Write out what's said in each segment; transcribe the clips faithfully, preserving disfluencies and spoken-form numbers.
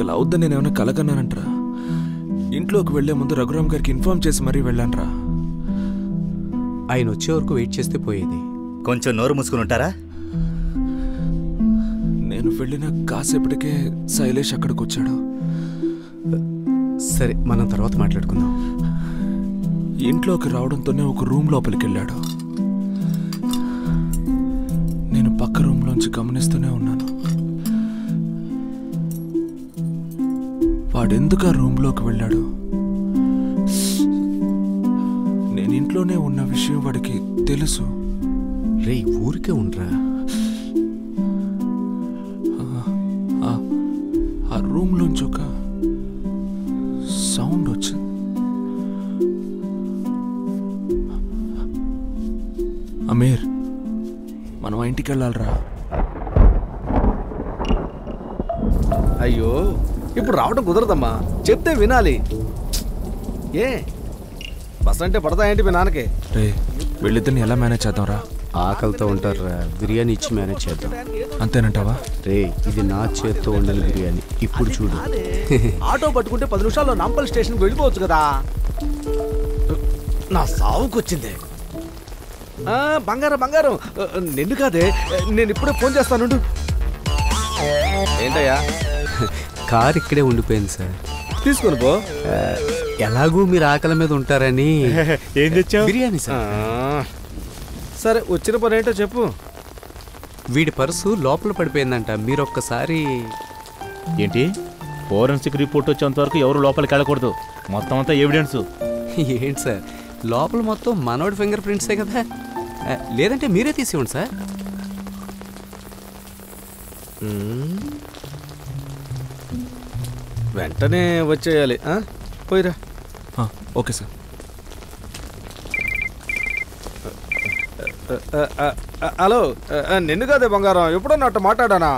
నాకు అలా అవుద్దని నేను ఏమైనా కలగన్నానంటరా? ఇంట్లోకి వెళ్లే ముందు రఘురామ్ గారికి ఇన్ఫార్మ్ చేసి మరీ వెళ్ళానరా. ఆయన వచ్చే వరకు వెయిట్ చేస్తే పోయేది. కొంచెం నోరు మూసుకుని ఉంటారా? నేను వెళ్ళిన కాసేపటికే శైలేష్ అక్కడికి వచ్చాడు. సరే, మనం తర్వాత మాట్లాడుకుందాం. ఇంట్లోకి రావడంతోనే ఒక రూమ్ లోపలికి వెళ్ళాడు. నేను పక్క రూమ్లోంచి గమనిస్తూనే ఉన్నాను. వాడెందుకు ఆ రూమ్లోకి వెళ్ళాడు? నేను ఇంట్లోనే ఉన్న విషయం వాడికి తెలుసు. రే, ఊరికే ఉండరా. ఆ రూమ్లోంచి ఒక సౌండ్ వచ్చింది. అమీర్, మనం ఆ ఇంటికి వెళ్ళాలరా. అయ్యో, ఇప్పుడు రావడం కుదరదమ్మా, చెప్తే వినాలి. ఏ బస్ అంటే పడతాయేంటి మీ నాన్నకి? రే, వీళ్ళిద్దరిని ఎలా మేనేజ్ చేద్దాంరా? ఆకలితో ఉంటారా, బిర్యానీ ఇచ్చి మేనేజ్ చేద్దాం. అంతేనంటావా? రే, ఇది నా చేత్తో ఉండాలి బిర్యానీ. ఇప్పుడు చూడు. ఆటో పట్టుకుంటే పది నిమిషాల్లో నాంపల్ స్టేషన్కి వెళ్ళిపోవచ్చు కదా. నా సావుకు వచ్చింది. బంగారం బంగారం నిన్ను కాదే, నేను ఇప్పుడే ఫోన్ చేస్తాను. ఏంటయ్యా? కార్ ఇక్కడే ఉండిపోయింది సార్, తీసుకొని పో. ఎలాగూ మీరు ఆకలి మీద ఉంటారని. ఏం తెచ్చావు? బిర్యానీ సార్. సరే, వచ్చిన పని ఏంటో చెప్పు. వీడి పర్సు లోపల పడిపోయిందంట. మీరు ఒక్కసారి. ఏంటి? ఫోరెన్సిక్ రిపోర్ట్ వచ్చేంత వరకు ఎవరు లోపలికి వెళ్ళకూడదు. మొత్తం అంతా ఎవిడెన్స్. ఏంటి సార్, లోపల మొత్తం మనోడి ఫింగర్ ప్రింట్సే కదా. లేదంటే మీరే తీసివ్వండి సార్. వెంటనే వచ్చేయాలి. పోయిరా. Okay sir. హలో, నిన్ను కాదే బంగారం, ఎప్పుడన్నా అట్ట మాట్లాడానా?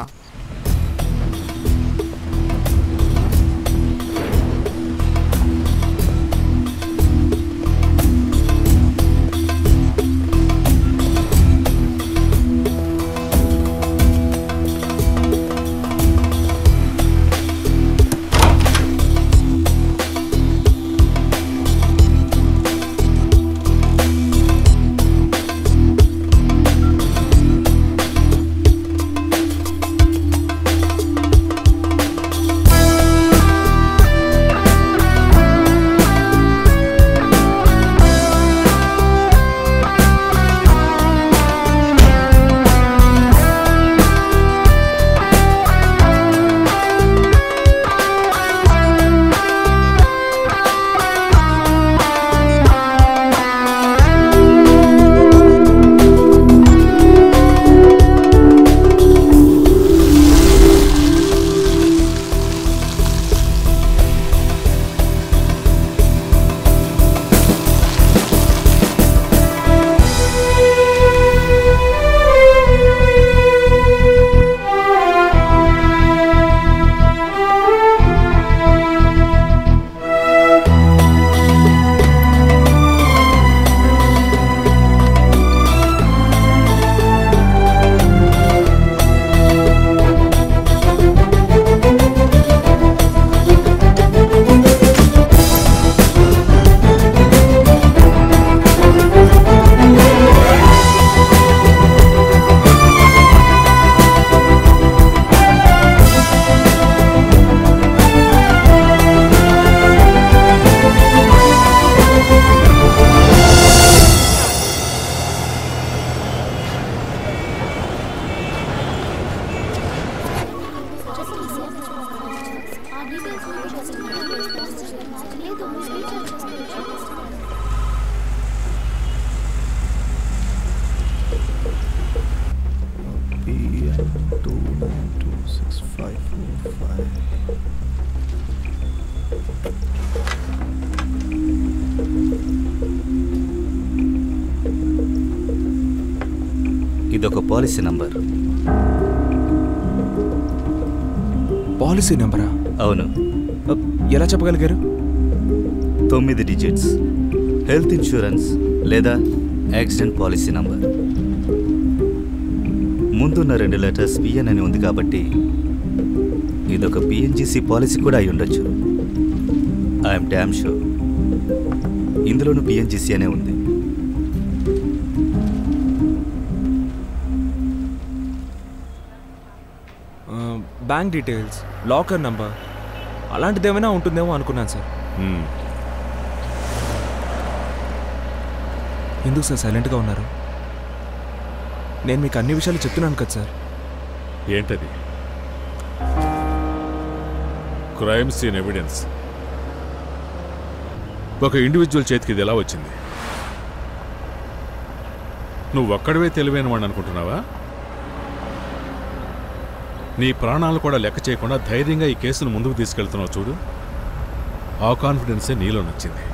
ఇదొక పాలసీ నంబర్. పాలసీ నంబరా? అవును. ఎలా చెప్పగలిగారు? తొమ్మిది డిజిట్స్. హెల్త్ ఇన్సూరెన్స్ లేదా యాక్సిడెంట్ పాలసీ నంబర్. ముందున్న రెండు లెటర్స్ పిఎన్ అని ఉంది కాబట్టి ఇదొక పిఎన్జిసి పాలసీ కూడా అయి ఉండొచ్చు. ఐఎమ్ డ్యామ్ షూర్ ఇందులోనూ పిఎన్జిసి అనే ఉంది. బ్యాంక్ డీటెయిల్స్, లాకర్ నంబర్ అలాంటిది ఏమైనా ఉంటుందేమో అనుకున్నాను సార్. ఎందుకు సార్ సైలెంట్గా ఉన్నారు? నేను మీకు అన్ని విషయాలు చెప్తున్నాను కదా సార్. ఏంటది? Crime scene evidence. ఒక ఇండివిజువల్ చేతికి ఇది ఎలా వచ్చింది? నువ్వు ఒక్కడివే తెలివైన వాడిని అనుకుంటున్నావా? నీ ప్రాణాలు కూడా లెక్క చేయకుండా ధైర్యంగా ఈ కేసును ముందుకు తీసుకెళ్తున్నావు చూడు. ఆ కాన్ఫిడెన్సే నీలో నచ్చింది.